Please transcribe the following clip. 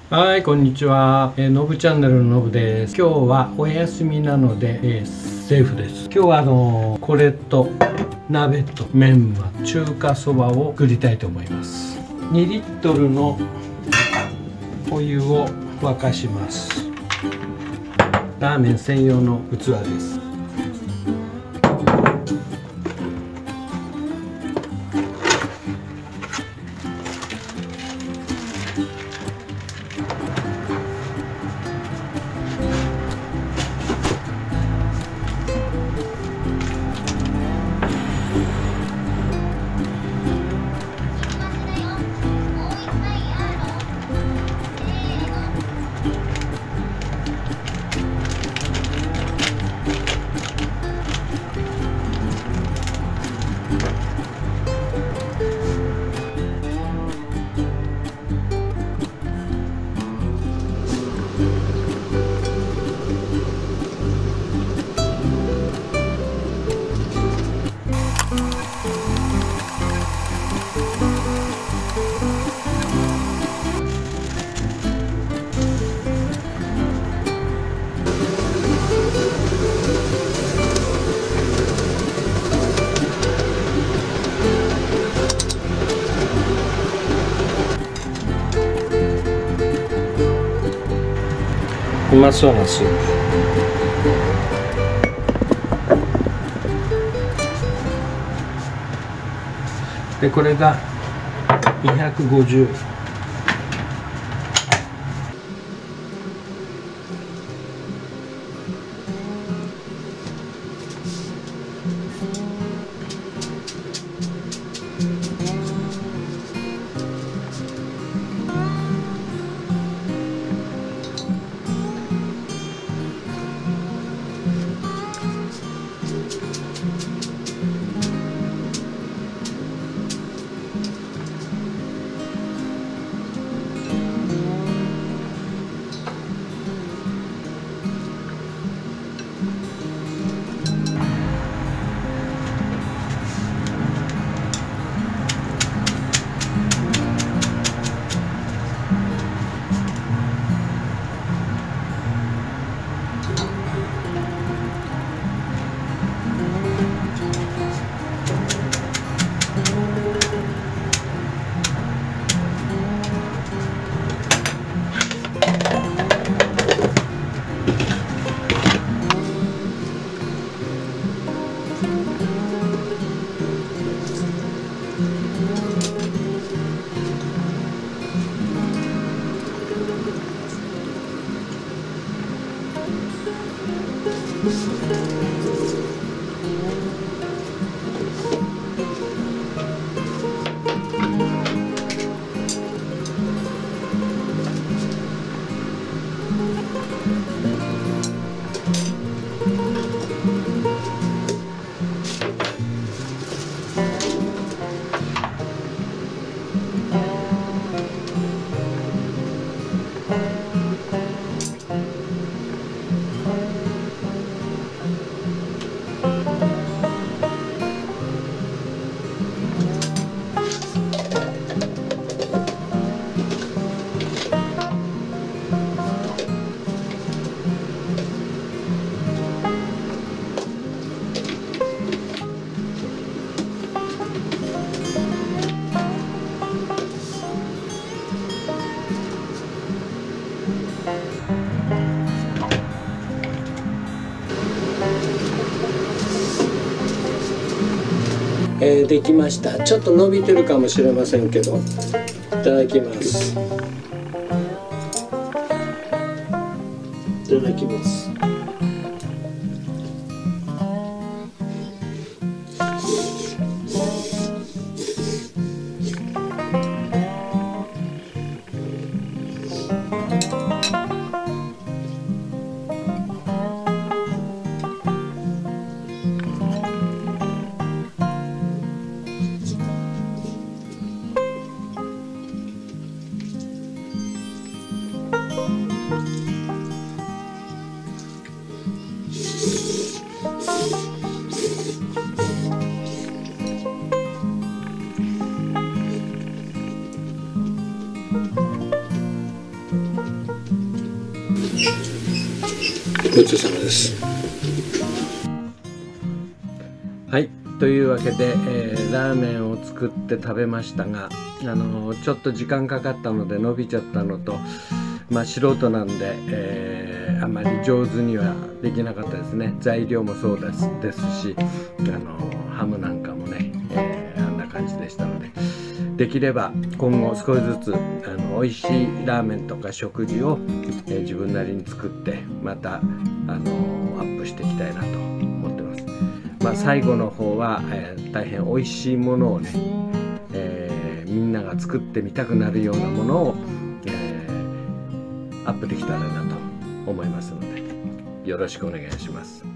はい、こんにちは。のぶチャンネルののぶです。今日はお休みなので、セーフです。今日はこれと鍋とメンマ、中華そばを作りたいと思います。2リットルのお湯を沸かします。ラーメン専用の器です。うまそうなスープ。でこれが250。できました。ちょっと伸びてるかもしれませんけど、いただきます。いただきます。 ごちそうさまです。 はい、というわけで、ラーメンを作って食べましたが、ちょっと時間かかったので伸びちゃったのと、素人なんで、あまり上手にはできなかったですね。材料もそうですし、ハムなんかもね、あんな感じでしたので、できれば今後少しずつ美味しいラーメンとか食事を、自分なりに作ってまたアップしていきたいなと思ってます。最後の方は、大変美味しいものをね、みんなが作ってみたくなるようなものを、アップできたらなと思いますので、よろしくお願いします。